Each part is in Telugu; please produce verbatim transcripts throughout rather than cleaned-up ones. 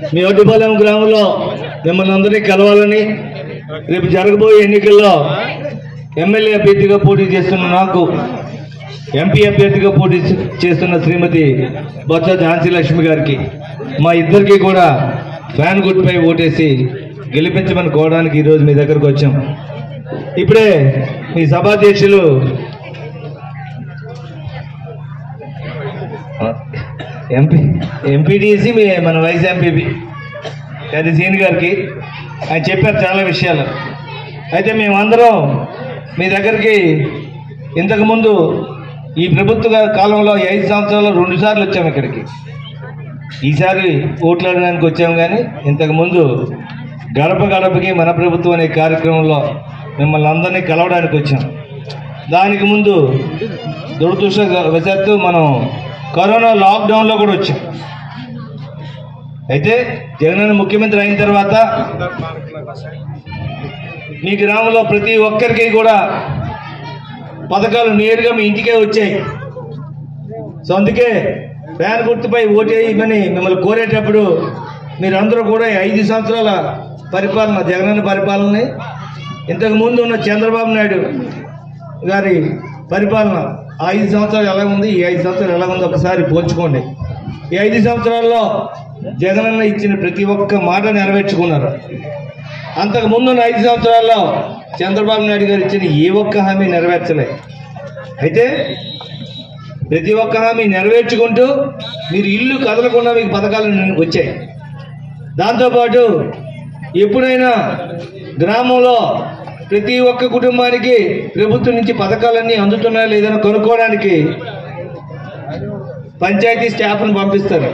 మీ ఒడ్డుపాలెం గ్రామంలో మిమ్మల్ని అందరినీ కలవాలని, రేపు జరగబోయే ఎన్నికల్లో ఎమ్మెల్యే అభ్యర్థిగా పోటీ చేస్తున్న నాకు, ఎంపీ అభ్యర్థిగా పోటీ చేస్తున్న శ్రీమతి బొత్స ఝాన్సీ లక్ష్మి గారికి, మా ఇద్దరికి కూడా ఫ్యాన్ గుర్తుపై ఓటేసి గెలిపించమని కోవడానికి ఈరోజు మీ దగ్గరకు వచ్చాం. ఇప్పుడే మీ సభాధ్యక్షులు ఎంపీ ఎంపీటీసీ మీ మన వైస్ ఎంపీపీ అది సీని గారికి ఆయన చెప్పారు చాలా విషయాలు. అయితే మేమందరం మీ దగ్గరికి ఇంతకుముందు ఈ ప్రభుత్వ కాలంలో ఐదు సంవత్సరాలు రెండు సార్లు వచ్చాము ఇక్కడికి. ఈసారి ఓట్లాడడానికి వచ్చాము, కానీ ఇంతకుముందు గడప గడపకి మన ప్రభుత్వం అనే కార్యక్రమంలో మిమ్మల్ని అందరినీ కలవడానికి వచ్చాం. దానికి ముందు దురదృష్టవశాత్తు మనం కరోనా లాక్డౌన్లో కూడా వచ్చాం. అయితే జగనన్న ముఖ్యమంత్రి అయిన తర్వాత మీ గ్రామంలో ప్రతి ఒక్కరికి కూడా పథకాలు నేరుగా మీ ఇంటికే వచ్చాయి. సో అందుకే ఫ్యాన్ గుర్తుపై ఓటేయమని మిమ్మల్ని కోరేటప్పుడు మీరందరూ కూడా ఐదు సంవత్సరాల పరిపాలన, జగనన్న పరిపాలనని, ఇంతకు ముందు ఉన్న చంద్రబాబు నాయుడు గారి పరిపాలన ఐదు సంవత్సరాలు ఎలా ఉంది, ఈ ఐదు సంవత్సరాలు ఎలా ఉంది ఒకసారి పోల్చుకోండి. ఈ ఐదు సంవత్సరాల్లో జగనన్న ఇచ్చిన ప్రతి ఒక్క మాట నెరవేర్చుకున్నారు. అంతకు ముందున్న ఐదు సంవత్సరాల్లో చంద్రబాబు నాయుడు గారు ఇచ్చిన ఏ ఒక్క హామీ నెరవేర్చలే. అయితే ప్రతి ఒక్క హామీ నెరవేర్చుకుంటూ మీరు ఇల్లు కదలకుండా మీకు పథకాలు వచ్చాయి. దాంతోపాటు ఎప్పుడైనా గ్రామంలో ప్రతి ఒక్క కుటుంబానికి ప్రభుత్వం నుంచి పథకాలన్నీ అందుతున్నాయా లేదని కనుక్కోవడానికి పంచాయతీ స్టాఫ్ను పంపిస్తారు.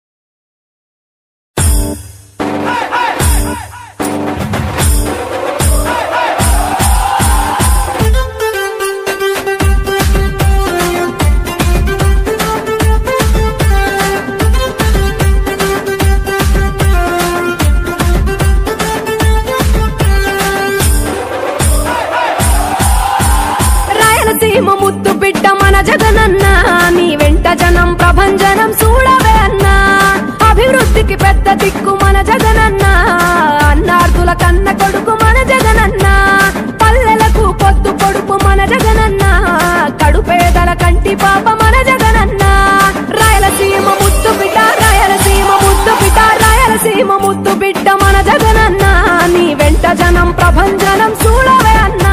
ముద్దు బిడ్డ మన జగనన్న, నీ వెంట జనం ప్రభంజనం చూడవే అన్నా. అభివృద్ధికి పెద్ద దిక్కు మన జగనన్న, అన్నార్థుల కన్న కొడుకు మన జగనన్న. పల్లెలకు పొద్దు పొడుపు మన జగనన్న, కడుపేదల కంటి పాప మన జగనన్న. రాయలసీమ ముద్దు బిడ్డ, రాయలసీమ ముద్దు బిడ్డ, రాయలసీమ ముద్దు బిడ్డ మన జగనన్న, నీ వెంట జనం ప్రభంజనం చూడవే అన్నా.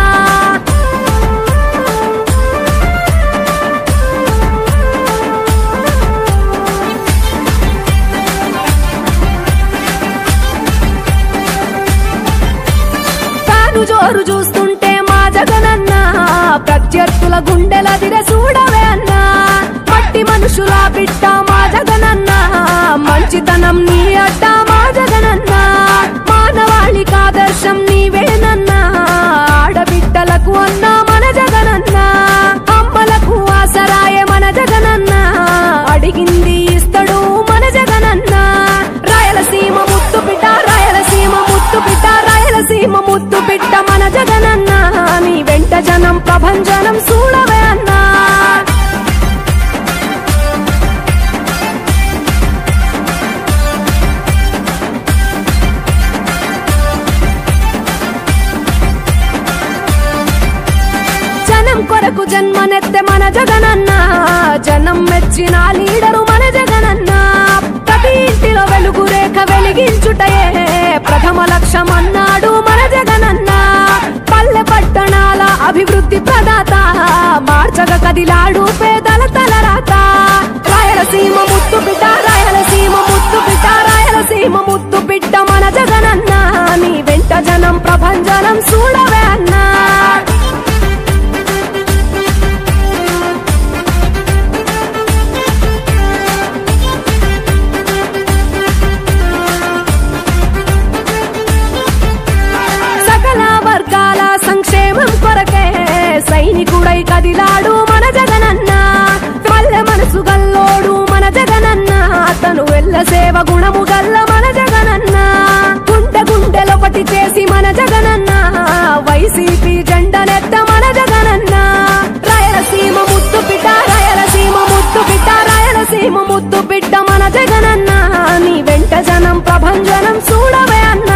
జోరు చూస్తుంటే మా జగనన్న, ప్రత్యర్థుల గుండెల దిర చూడవే అన్నా. మట్టి మనుషుల బిడ్డ మా జగనన్న, మంచితనం నీ అడ్డ మా జగనన్న. మానవాళికి ఆదర్శం నీవేనన్నా, ఆడబిడ్డలకు అన్నా మన జగనన్న. అమ్మలకు ఆసరాయ మన జగనన్న, అడిగింది ఇస్తడు మన జగనన్న. రాయలసీమ ముద్దు బిడ్డ, రాయలసీమ ముద్దు బిడ్డ, రాయలసీమ ముద్దు బిడ్డ మన జగనన్న, నీ వెంట జనం ప్రభంజనం చూడవే అన్నా. జనం కొరకు జన్మనెత్తే మన జగనన్న, జనం మెచ్చిన లీడరు మన జగనన్న. ప్రతి ఇంటిలో వెలుగు రేఖ వెలిగించుటయే ప్రథమ లక్ష్యం అన్నాడు మన జగనన్న. పల్లె పట్టణాల అభివృద్ధి ప్రదాత, మార్చగ కదిలాడు పేదల తలరాత. రాయలసీమ ముద్దు బిడ్డ, రాయలసీమ ముద్దు బిడ్డ, రాయలసీమ ముద్దు బిడ్డ మన జగనన్న, నీ వెంట జనం ప్రభంజనం చూడవే అన్నా. సంక్షేమం కొరకే సైనికుడై కదిలాడు మన జగనన్న. పల్లె మనసు గల్లోడు మన జగనన్న, అతను వెళ్ళ సేవ గుణము గల్ల మన జగనన్న. గుండె గుండెలొకటి చేసి మన జగనన్న, వైసీపీ జెండనెత్త మన జగనన్న. రాయలసీమ ముద్దు బిడ్డ, రాయలసీమ ముద్దు బిడ్డ, రాయలసీమ ముద్దు బిడ్డ మన జగనన్న, నీ వెంట జనం ప్రభంజనం జనం చూడవే అన్నా.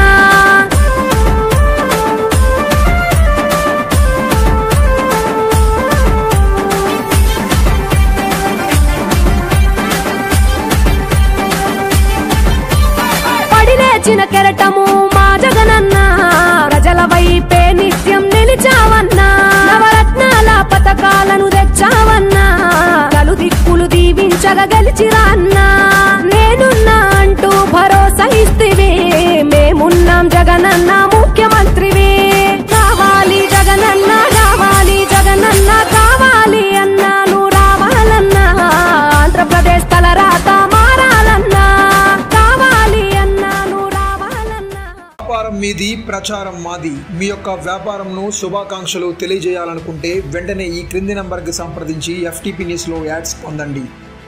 పడిలేచిన కెరటము మా జగనన్న, ప్రజల వైపే నిత్యం నిలిచావన్నా. నవరత్నాల పథకాలను తెచ్చావన్నా, కలు దిక్కులు దీవించగా గెలిచిరా అన్నా. నేనున్నా అంటూ భరోసా ఇస్తివి, మేమున్నాం జగనన్న ముఖ్యమంత్రివి. కావాలి జగనన్న కావాలి జగనన్న కావాలి అన్నా, నువ్వు రావాలన్నా. ఆంధ్రప్రదేశ్ తల రాత మారాలన్నా, కావాలి అన్నా నువ్వు రావాలన్నా. వ్యాపారం మీది ప్రచారం మాది. మీ యొక్క వ్యాపారంను శుభాకాంక్షలు తెలియజేయాలనుకుంటే వెంటనే ఈ క్రింది నంబర్కి సంప్రదించి ఎఫ్టీపీ న్యూస్ లో యాడ్స్ పొందండి.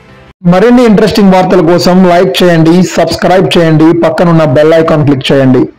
మరిన్ని ఇంట్రెస్టింగ్ వార్తల కోసం లైక్ చేయండి, సబ్స్క్రైబ్ చేయండి, పక్కనున్న బెల్ ఐకాన్ క్లిక్ చేయండి.